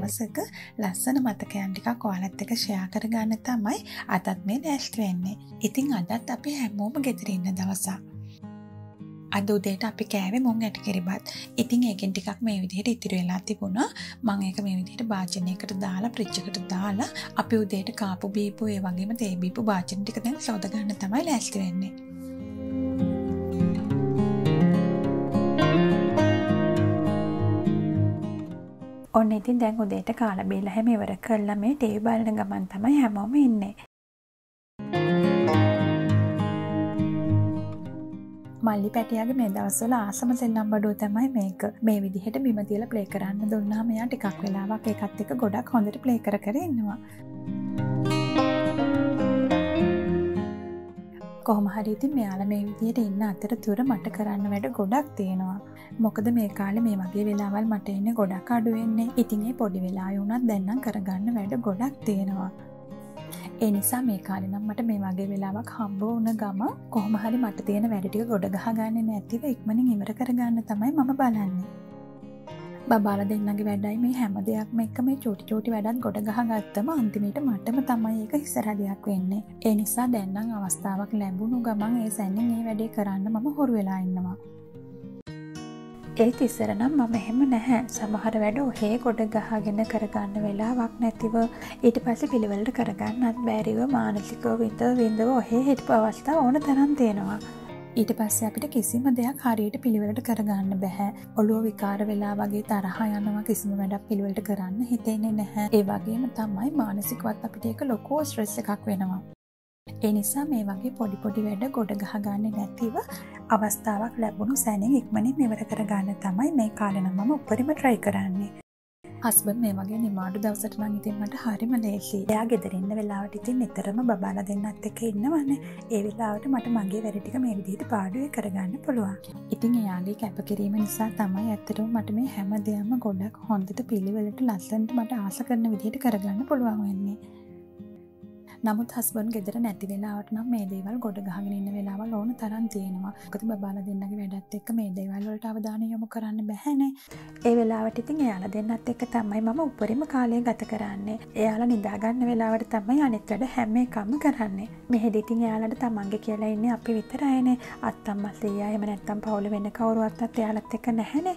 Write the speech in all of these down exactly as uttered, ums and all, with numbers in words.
දවසක ලස්සන මතකයන් ටිකක් ඔයාලත් එක්ක ෂෙයා කරගන්න තමයි අදත් මේ ලෑස්ති වෙන්නේ. ඉතින් අදත් අපි හැමෝම ගෙදර ඉන්න දවසක්. අද උදේට අපි කෑවේ මුං ඇට කිරිබත්. ඉතින් ඒකෙන් ටිකක් මේ විදිහට ඉතිරි වෙලා තිබුණා. මම ඒක මේ විදිහට භාජනයකට දාලා ෆ්‍රිජ් එකට දාලා අපි උදේට කාපු බීපු ඒ වගේම තේ බීපු භාජන ටික දැන් සෝද ගන්න තමයි ලෑස්ති වෙන්නේ. ඔන්න ඉතින් දැන් උදේට කාලා බීලා හැම ඉවර කරලා මේ ටීවී බලන ගමන් තමයි හැමෝම ඉන්නේ. මල්ලි පැටියාගේ මේ දවස්වල ආසම සෙල්ලම් බඩුව තමයි මේක. මේ විදිහට බිම තියලා ප්ලේ කරන්න දුන්නාම එයා ටිකක් වෙලාවක් ඒකත් එක්ක ගොඩක් හොඳට ප්ලේ කර කර ඉන්නවා. කොහොම හරි ඉතින් මෙයාලා මේ විදිහට ඉන්න අතරතුර මට කරන්න වැඩ ගොඩක් තියෙනවා. මොකද මේ කාලේ මේ වගේ වෙලාවල් මට ඉන්නේ ගොඩක් අඩු වෙන්නේ. ඉතින් ඒ පොඩි වෙලාවෙ වුණත් දැන් නම් කරගන්න වැඩ ගොඩක් තියෙනවා. ඒ නිසා මේ කාලේ නම් මට මේ වගේ වෙලාවක් හම්බ වුණ ගම කොහොම හරි මට තියෙන වැඩ ටික ගොඩ ගහගන්නේ නැතිව ඉක්මනින් ඉවර කරගන්න තමයි මම බලන්නේ. බබාලා දෙන්නගේ වැඩයි මේ හැම දෙයක්ම එක්ක මේ චූටි චූටි වැඩත් ගොඩ ගහගත්තම අන්තිමේට මටම තමයි ඒක ඉස්සරහදයක් වෙන්නේ. ඒ නිසා දැන් නම් අවස්ථාවක් ලැබුණු ගමන් ඒ සැනින් මේ වැඩේ කරන්න මම හොරු වෙලා ඉන්නවා. ඒත් ඉස්සර නම් මම එහෙම නැහැ. සමහර වැඩ ඔහේ ගොඩ ගහගෙන කරගන්න වෙලාවක් නැතිව ඊට පස්සේ පිළිවෙලට කරගන්නත් බැරිව මානසිකව විඳ විඳව ඔහේ හිටපු අවස්ථා ඕන තරම් තියෙනවා. ඊට පස්සේ අපිට කිසිම දෙයක් හරියට පිළිවෙලට කරගන්න බෑ. ඔළුව විකාර වෙලා වගේ තරහ යනවා, කිසිම වැඩක් පිළිවෙලට කරන්න හිතෙන්නේ නැහැ. ඒ වගේම තමයි මානසිකවත් අපිට ඒක ලොකු ස්ට්‍රෙස් එකක් වෙනවා. ඒ නිසා මේ වගේ පොඩි පොඩි වැඩ ගොඩ ගහගන්නේ නැතිව අවස්ථාවක් ලැබුණු සැනින් ඉක්මනින් ඉවර කරගන්න තමයි මේ කාලේ නම් මම උඩරිම try කරන්නේ. හස්බන්ඩ් මේ වගේ නිමාඩු දවසට නම් ඉතින් මට හරිම ලේසියි. එයා ගෙදර ඉන්න වෙලාවට ඉතින් නිතරම බබාලා දෙන්නත් එක්ක ඉන්නවනේ. ඒ වෙලාවට මට මගේ වැඩ ටික මේ විදිහට පාඩුවේ කරගන්න පුළුවන්. ඉතින් එයාගේ කැපකිරීම නිසා තමයි ඇත්තටම මට මේ හැම දෙයක්ම ගොඩක් හොඳට පිළිවෙලට ලස්සනට මට ආස කරන විදිහට කරගන්න පුළුවන් වෙන්නේ. නමුත් හස්බන්ඩ් ගෙදර නැති වෙලාවට නම් මේ දේවල් ගොඩ ගහගෙන ඉන්න වෙලාවල් ඕන තරම් තියෙනවා. මොකද බබාලා දෙන්නගේ වැඩත් එක්ක මේ දේවල් වලට අවධානය යොමු කරන්න බැහැනේ. ඒ වෙලාවට ඉතින් එයාලා දෙන්නත් එක්ක තමයි මම උපරිම කාලය ගත කරන්නේ. එයාලා නිදා ගන්න වෙලාවට තමයි අනිත් වැඩ හැම එකම කරන්නේ. මෙහෙදි ඉතින් එයාලට තමන්ගේ කියලා ඉන්නේ අපි විතරයිනේ. අත්තම්මා සීයා එහෙම නැත්තම් පවුල වෙන කවුරුවත්වත් එයාලත් එක්ක නැහැනේ.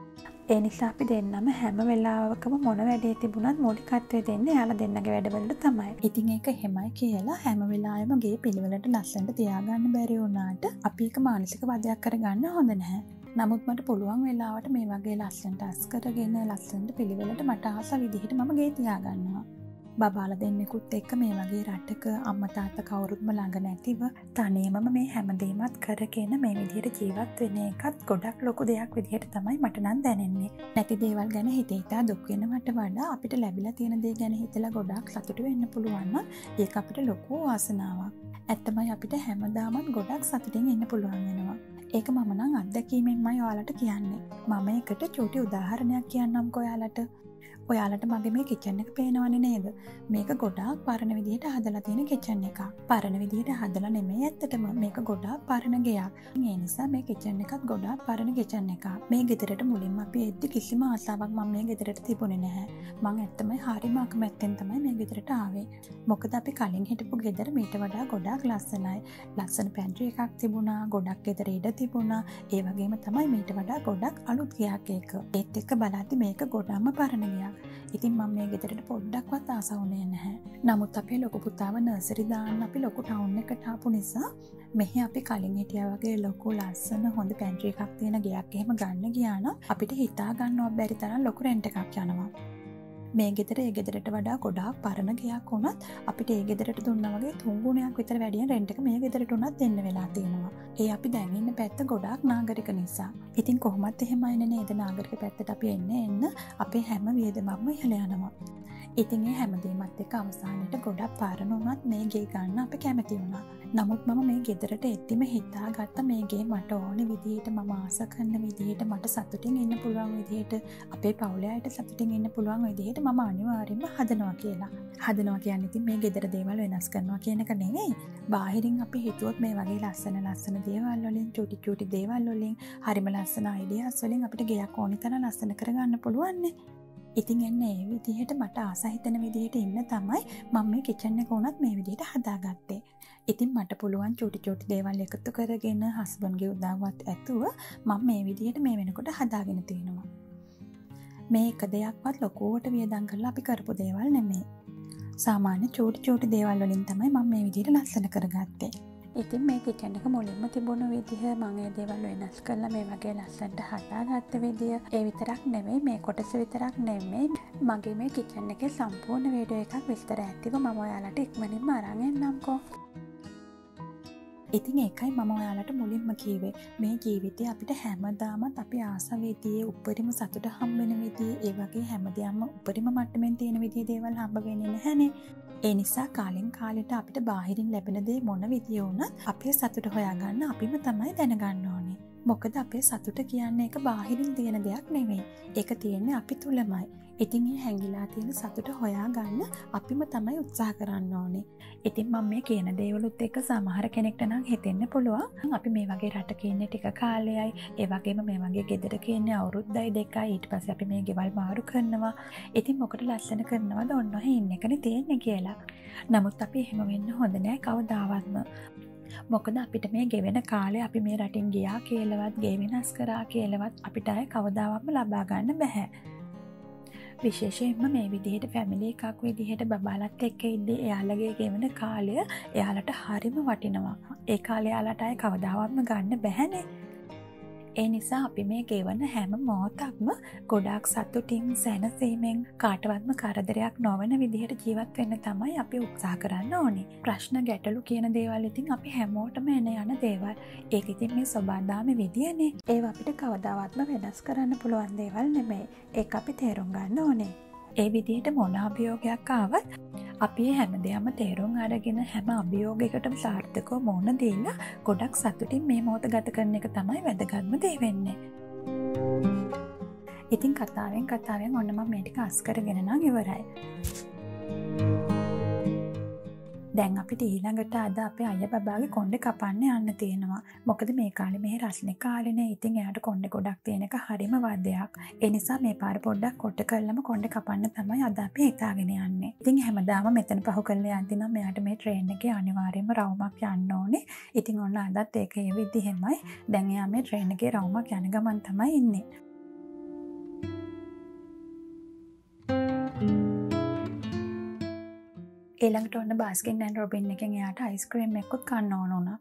ඒ නිසා අපි දෙන්නම හැම වෙලාවකම මොන වැඩේ තිබුණත් මූලිකත්වය දෙන්නේ එයාලා දෙන්නගේ වැඩවලට තමයි. ඉතින් ඒක එහෙමයි කියලා හැම වෙලාවෙම ගේ පිළිවෙලට ලස්සනට තියාගන්න බැරි වුණාට අපි ඒක මානසික වදයක් කරගන්න හොඳ නැහැ. නමුත් මට පුළුවන් වෙලාවට මේ වගේ ලස්සනට අස් කරගෙන ලස්සනට පිළිවෙලට මට ආස විදිහට මම ගේ තියාගන්නවා. බබාලා දෙන්නෙකුත් එක්ක මේ වගේ රටක අම්මා තාත්තා කවුරුත්ම ළඟ නැතිව තනියමම මේ හැමදේමත් කරගෙන මේ විදිහට ජීවත් වෙන එකත් ගොඩක් ලොකු දෙයක් විදිහට තමයි මට නම් දැනෙන්නේ. නැති දේවල් ගැන හිත හිතා දුක් වෙනවට වඩා අපිට ලැබිලා තියෙන දේ ගැන හිතලා ගොඩක් සතුටු වෙන්න පුළුවන් නම් ඒක අපිට ලොකු වාසනාවක්. ඇත්තමයි අපිට හැමදාමත් ගොඩක් සතුටින් ඉන්න පුළුවන් වෙනවා. ඒක මම නම් අත්දැකීමෙන්මයි ඔයාලට කියන්නේ. මම එකට චූටි උදාහරණයක් කියන්නම්කෝ ඔයාලට. ඔයාලට මගේ මේ කිචන් එක පේනවනේ නේද? මේක ගොඩාක් පරණ විදිහට හදලා තියෙන කිචන් එකක්. පරණ විදිහට හදලා නෙමෙයි ඇත්තටම මේක ගොඩාක් පරණ ගෙයක්. ඒ නිසා මේ කිචන් එකත් ගොඩාක් පරණ කිචන් එකක්. මේ ගෙදරට මුලින්ම අපි එද්දි කිසිම ආසාවක් මම මේ ගෙදරට තිබුණේ නැහැ. මං ඇත්තමයි හරිම අකමැත්තෙන් තමයි මේ ගෙදරට ආවේ. මොකද අපි කලින් හිටපු ගෙදර මීට වඩා ගොඩාක් ලස්සනයි. ලස්සන පැන්ට්‍රි එකක් තිබුණා, ගොඩක් ගෙදර ඉඩ තිබුණා. ඒ වගේම තමයි මීට වඩා ගොඩක් අලුත් ගයක් ඒක. ඒත් එක්ක බලද්දි මේක ගොඩක්ම පරණ ගයක්. ඉතින් මම මේ ගෙදරට පොඩ්ඩක්වත් ආස වුණේ නැහැ. නමුත් අපේ ලොකු පුතාව නර්සරි දාන්න අපි ලොකු ටවුන් එකට ආපු නිසා මෙහි අපි කලින් හිටියා වගේ ලොකු ලස්සන හොඳ පැන්ට්‍රි එකක් තියෙන ගෙයක් එහෙම ගන්න ගියා නම් අපිට හිතා ගන්නවත් බැරි තරම් ලොකු රෙන්ට් එකක් යනවා. මේ ගෙදර ඒ ගෙදරට වඩා ගොඩාක් පරණ ගයක් වුණත් අපිට ඒ ගෙදරට දුන්නා වගේ තුන් ගුණයක් විතර වැඩියෙන් රෙන්ට් එක මේ ගෙදරට උනත් දෙන්න වෙලා තියෙනවා. ඒ අපි දැන් ඉන්න පැත්ත ගොඩාක් නාගරික නිසා. ඉතින් කොහොමත් එහෙමයිනේ නේද නාගරික පැත්තට අපි එන්න එන්න අපේ හැම වියදමක්ම ඉහළ යනවා. ඉතින් ඒ හැමදේමත් එක්ක අවසානයේට ගොඩක් පරණ වුණත් මේ ගේ ගන්න අපි කැමති වුණා. නමුත් මම මේ ගෙදරට එද්දිම හිතාගත්ත මේ ගේ මට ඕන විදිහට මම ආස කරන විදිහට මට සතුටින් ඉන්න පුළුවන් විදිහට අපේ පවුලේ අයට සතුටින් ඉන්න පුළුවන් විදිහට මම අනිවාර්යෙන්ම හදනවා කියලා. හදනවා කියන්නේ ඉතින් මේ ගෙදර දේවල් වෙනස් කරනවා කියන එක නෙවෙයි. බාහිරින් අපි හිතුවොත් මේ වගේ ලස්සන ලස්සන දේවල් වලින් චූටි චූටි දේවල් වලින් හරිම ලස්සන අයිඩියාස් වලින් අපිට ගෙයක් ඕනි තරම් ලස්සන කරගන්න පුළුවන් නේ. ඉතින් එන්න ඒ විදිහට මට ආස හිතෙන විදිහට ඉන්න තමයි මම මේ කිචන් එක උනත් මේ විදිහට හදාගත්තේ. ඉතින් මට පුළුවන් චූටි චූටි දේවල් එකතු කරගෙන හස්බන්ඩ්ගේ උදව්වත් ඇතුව මම මේ විදිහට මේ වෙනකොට හදාගෙන තියෙනවා. මේ එක දෙයක්වත් ලොකුවට වියදම් කරලා අපි කරපු දේවල් නෙමෙයි. සාමාන්‍ය චූටි චූටි දේවල් වලින් තමයි මම මේ විදිහට ලස්සන කරගත්තේ. ඉතින් මේ කිචන් එක මුලින්ම තිබුණු විදිහ මම ඒ දේවල් වෙනස් කරලා මේ වගේ ලස්සනට හදාගත්ත විදිය ඒ විතරක් නෙමෙයි මේ කොටස විතරක් නෙමෙයි මගේ මේ කිචන් එකේ සම්පූර්ණ වීඩියෝ එකක් විස්තර ඇතිව මම ඔයාලට ඉක්මනින්ම අරන් එන්නම්කෝ. ඉතින් ඒකයි මම ඔයාලට මුලින්ම කිව්වේ මේ ජීවිතේ අපිට හැමදාමත් අපි ආස විදියේ උපරිම සතුට හම්බ වෙන විදියේ ඒ වගේ හැමදේම උපරිම මට්ටමින් තියෙන විදියේ දේවල් හම්බ වෙන්නේ නැහනේ. ඒ නිසා කාලෙන් කාලෙට අපිට බාහිරින් ලැබෙන දේ මොන විදිය වුණත් අපේ සතුට හොයාගන්න අපිම තමයි දැනගන්න ඕනේ. මොකද අපේ සතුට කියන්නේ ඒක බාහිරින් තියෙන දෙයක් නෙවෙයි. ඒක තියෙන්නේ අපි තුලමයි. ඉතින් මේ හැංගිලා තියෙන සතුට හොයාගන්න අපිම තමයි උත්සාහ කරන්න ඕනේ. ඉතින් මම මේ කියන දේවලුත් එක්ක සමහර කෙනෙක්ට නම් හිතෙන්න පුළුවන් අපි මේ වගේ රටක ඉන්නේ ටික කාලයයි, ඒ වගේම මේ වගේ ගෙදරක ඉන්නේ අවුරුද්දයි දෙකයි, ඊට පස්සේ අපි මේ ගෙවල් මාරු කරනවා. ඉතින් මොකට ලස්සන කරනවද ඔන්න ඔහේ ඉන්න එකනේ තියෙන්නේ කියලා. නමුත් අපි එහෙම වෙන්න හොඳ නෑ කවදාවත්ම. මොකද අපිට මේ ගෙවෙන කාලේ අපි මේ රටින් ගියා කියලාවත්, ගේ වෙනස් කරා කියලාවත් අපිට ආයේ කවදාවත්ම ලබා ගන්න බෑ. විශේෂයෙන්ම මේ විදිහට ෆැමිලි එකක් විදිහට බබාලත් එක්ක ඉඳි එයාලගේ ගෙවන කාලය එයාලට හරිම වටිනවා. ඒ කාලේ එයාලට ආයේ කවදාවත්ම ගන්න බැහැනේ. ඒ නිසා අපි මේ ගෙවන හැම මොහොතක්ම ගොඩාක් සතුටින් සැනසීමෙන් කාටවත්ම කරදරයක් නොවන විදිහට ජීවත් වෙන්න තමයි අපි උත්සාහ කරන්න ඕනේ. ප්‍රශ්න ගැටලු කියන දේවල් ඉතින් අපි හැමෝටම එන යන දේවල්. ඒක ඉතින් මේ සබඳාමේ විදියනේ. ඒව අපිට කවදාවත්ම වෙනස් කරන්න පුළුවන් දේවල් නෙමෙයි. ඒක අපි තේරුම් ගන්න ඕනේ. ඒ විදිහට මොන අභියෝගයක් ආවත් අපි හැමදේම තේරුම් අරගෙන හැම අභියෝගයකටම සාර්ථකව මුහුණ දීලා ගොඩක් සතුටින් මේ මොහොත ගත කරන එක තමයි වැදගත්ම දේ වෙන්නේ. ඉතින් කතාවෙන් කතාවෙන් ඔන්න මම මේ ටික අස් කරගෙන නම් ඉවරයි. දැන් අපිට ඊළඟට අද අපේ අයියා බබාගේ කොණ්ඩේ කපන්න යන්න තියෙනවා. මොකද මේ කාලේ මෙහි රස්නේ කාලේනේ. ඉතින් එයාට කොණ්ඩේ ගොඩක් තියෙන එක හරිම වදයක්. ඒ නිසා මේ පාර පොඩ්ඩක් කොට කරලම කොණ්ඩේ කපන්න තමයි අද අපි හිතාගෙන යන්නේ. ඉතින් හැමදාම මෙතන පහු කරලා යද්දි නම් එයාට මේ ට්‍රේන් එකේ අනිවාර්යයෙන්ම රවුමක් යන්න ඕනේ. ඉතින් ඔන්න අදත් ඒක ඒ විදිහෙමයි. දැන් එයා මේ ට්‍රේන් එකේ රවුමක් යන ගමන් තමයි ඉන්නේ. ඊළඟට ඔන්න බාස්කින් ඇන්ඩ් රොබින් එකෙන් එයාට අයිස්ක්‍රීම් එකකුත් කන්න ඕන වුණා.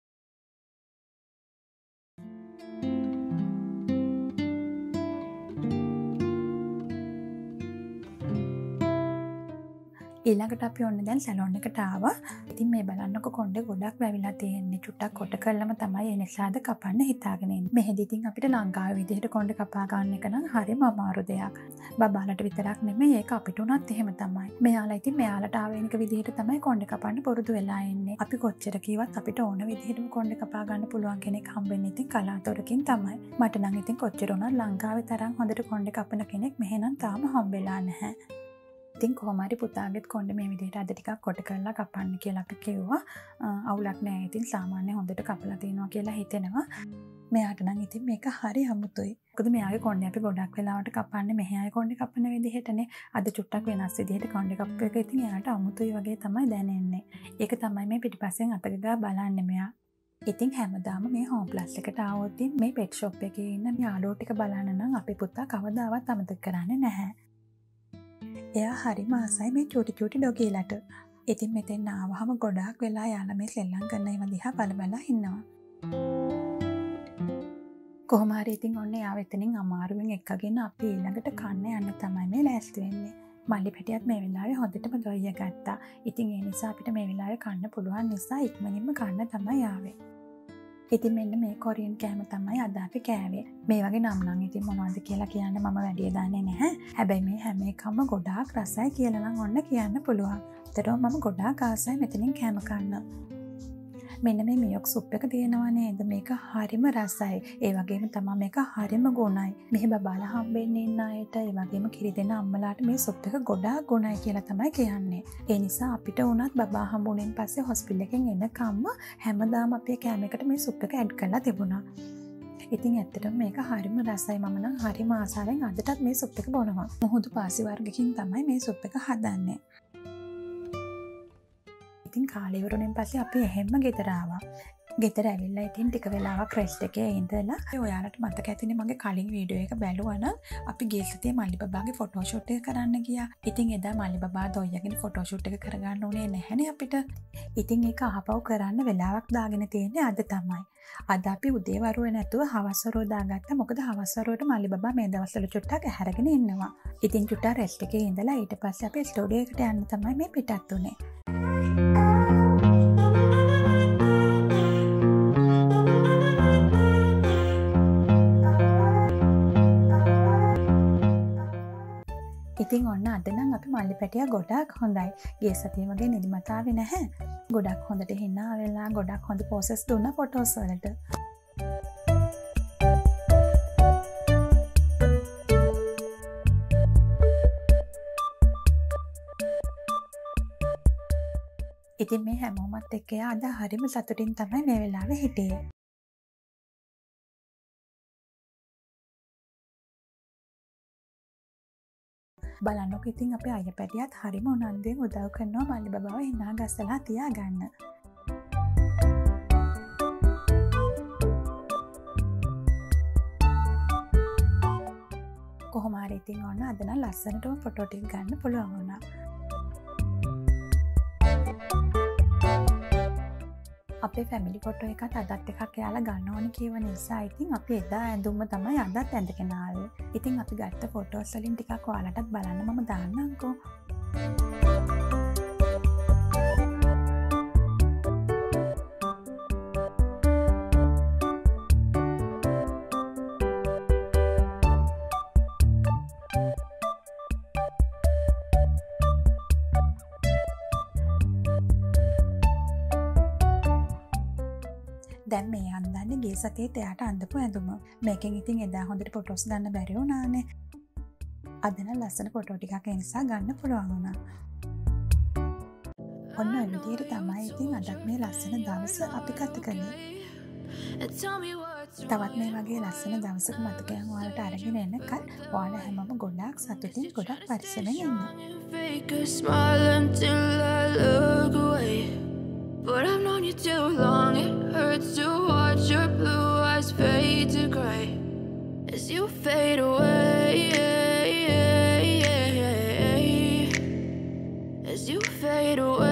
ඊළඟට අපි ඔන්න දැන් සැලොන් එකට ආවා. ඉතින් මේ බලන්නකො කොණ්ඩේ ගොඩක් වැවිලා තියෙන්නේ. චුට්ටක් කොට කරලම තමයි ඒ නිසාද කපන්න හිතාගෙන ඉන්නේ. මෙහෙදි ඉතින් අපිට ලංකාවේ විදිහට කොණ්ඩේ කපා ගන්න එක නම් හරිම අමාරු දෙයක්. බබාලට විතරක් නෙමෙයි ඒක අපිට උනත් එහෙම තමයි. මෙයාලා ඉතින් මෙයාලට ආවේනික විදිහට තමයි කොණ්ඩේ කපන්න පුරුදු වෙලා ඉන්නේ. අපි කොච්චර කිව්වත් අපිට ඕන විදිහටම කොණ්ඩේ කපා ගන්න පුළුවන් කෙනෙක් හම්බෙන්නේ ඉතින් කලාතුරකින් තමයි. මට නම් ඉතින් කොච්චර උනත් ලංකාවේ තරම් හොඳට කොණ්ඩේ කපන කෙනෙක් මෙහෙනම් තාම හම්බෙලා නැහැ. ඉතින් කොහොම හරි පුතාගෙත් කොණ්ඩේ මේ විදිහට අද ටිකක් කොට කරලා කපන්න කියලා අපි කිව්වා. අවුලක් නැහැ. ඉතින් සාමාන්‍ය හොඳට කපලා තිනවා කියලා හිතෙනවා. මෙයාට නම් ඉතින් මේක හරි අමුතුයි. මොකද මෙයාගේ කොණ්ඩේ අපි ගොඩක් වෙලාවට කපන්නේ මෙහි ආයේ කොණ්ඩේ කපන විදිහටනේ. අද චුට්ටක් වෙනස් විදිහට කොණ්ඩේ කප්ප එක ඉතින් එයාට අමුතුයි වගේ තමයි දැනෙන්නේ. ඒක තමයි මේ පිටිපස්සෙන් අත ගගා බලන්නේ මෙයා. ඉතින් හැමදාම මේ හෝම් ප්ලස් එකට ආවොත් මේ පෙට් ෂොප් එකේ ඉන්න මේ යාළුවෝ ටික බලන්න නම් අපේ පුතා කවදාවත් අමතක කරන්නේ නැහැ. එයා හරිම ආසයි මේ චූටි චූටි ඩොගීලට. ඉතින් මෙතෙන් ආවහම ගොඩාක් වෙලා යාලා මේ සෙල්ලම් කරන ඒවා දිහා බල බල ඉන්නවා. කොහොම හරි ඉතින් ඔන්න යාව එතනින් අමාරුවෙන් එක්කගෙන අපි ඊළඟට කන්න යන්න තමයි මේ ලෑස්ති වෙන්නේ. මල්ලි පැටියත් මේ වෙලාවේ හොඳටම දොයිය ගත්තා. ඉතින් ඒ නිසා අපිට මේ වෙලාවේ කන්න පුළුවන් නිසා ඉක්මනින්ම කන්න තමයි ආවේ. ඉතින් මෙන්න මේ කොරියන් කෑම තමයි අද අපි කෑවේ. මේ වගේ නම් නම් ඉතින් මොනවද කියලා කියන්න මම වැඩි දන්නේ නැහැ. හැබැයි මේ හැම එකම ගොඩාක් රසයි කියලා නම් ඔන්න කියන්න පුළුවන්. ඒතරම් මම ගොඩාක් ආසයි මෙතනින් කෑම කන්න. මෙන්න මේ මියොක් සුප් එක තියෙනවා නේද? මේක හරිම රසයි. ඒ වගේම තමයි මේක හරිම ගුණයි. මෙහි බබාලා හම්බෙන්නේ ඉන්න අයට ඒ වගේම කිරි දෙන අම්මලාට මේ සුප් එක ගොඩාක් ගුණයි කියලා තමයි කියන්නේ. ඒ නිසා අපිට උනත් බබා හම්බුනෙන් පස්සේ හොස්පිටල් එකෙන් එනකම්ම හැමදාම අපේ කෑම එකට මේ සුප් එක ඇඩ් කරලා තිබුණා. ඉතින් ඇත්තටම මේක හරිම රසයි. මම නම් හරිම ආසාවෙන් අදටත් මේ සුප් එක බොනවා. මුහුදු පාසි වර්ගකින් තමයි මේ සුප් එක හදන්නේ. ඉතින් කාලේ ඉවරුණෙන් පස්සේ අපි එහෙම්ම ගෙදර ආවා. ගෙදර ඇවිල්ලා ඉතින් ටික වෙලාවක් රෙස්ට් එකේ ඉඳලා ඔයාලට මතක ඇතිනේ මගේ කලින් වීඩියෝ එක බැලුවා නම් අපි ගිය සතියේ මල්ලි බබාගේ ෆොටෝ ෂූට් එක කරන්න ගියා. ඉතින් එදා මල්ලි බබා දොයියාගෙන ෆොටෝ ෂූට් එක කරගන්න උනේ නැහැනේ අපිට. ඉතින් ඒක අහපව් කරන්න වෙලාවක් දාගෙන තියෙන්නේ අද තමයි. අද අපි උදේ වරුවේ නැතුව හවස් වරුව දාගත්තා. මොකද හවස් වරුවට මල්ලි බබා මේ දවස්වල චුට්ටක් ඇහැරගෙන ඉන්නවා. ඉතින් චුට්ටා රෙස්ට් එකේ ඉඳලා ඊට පස්සේ අපි ස්ටුඩියෝ එකට යන්න තමයි මේ පිටත් උනේ. ඉතින් ඔන්න අද නම් අපි මල්ලි පැටියා ගොඩක් හොඳයි. ගිය සතියේ වගේ නිදිමත ආවේ නැහැ. ගොඩක් හොඳට hina වෙලා ගොඩක් හොඳ පෝසස් දුන්න ෆොටෝස් වලට. ඉතින් මේ හැමෝමත් එක්ක අද හරිම සතුටින් තමයි මේ වෙලාවේ හිටියේ. බලන්නකො ඉතින් අපේ අයියා පැටියත් හරිම උනන්දුවෙන් උදව් කරනවා මල්ලි බබාව hina ගස්සලා තියාගන්න. කොහොම හරි ඉතින් ඔන්න අද නම් ලස්සනටම ෆොටෝ ටික ගන්න පුළුවන් වුණා. අපේ ෆැමිලි ෆොටෝ එකත් අදත් එකක් යාලා ගන්න ඕනේ කියව නිසා ඉතින් අපි එදා ඇඳුම්ම තමයි අදත් ඇඳගෙන ආවේ. ඉතින් අපි ගත්ත ෆොටෝස් වලින් ටිකක් ඔයාලටත් බලන්න මම දාන්නම්කෝ. දැන් මේ අන්දන්නේ ගිය සතියේ එයාට අඳපු ඇඳුම. මේකෙන් ඉතින් එදා හොඳට ෆොටෝස් ගන්න බැරි වුණානේ. අද නම් ලස්සන ෆොටෝ ටිකක් ඒ නිසා ගන්න පුළුවන් වුණා. ඔන්න ඔය විදිහට තමයි ඉතින් අදත් මේ ලස්සන දවස අපි ගත කළේ. තවත් මේ වගේ ලස්සන දවසක මතකයන් ඔයාලට අරගෙන එන්නකල් ඔයාලා හැමෝම ගොඩාක් සතුටින් ගොඩාක් පරිස්සමෙන් ඉන්න. But I've known you too long, it hurts to watch your blue eyes fade to grey as you fade away, as you fade away.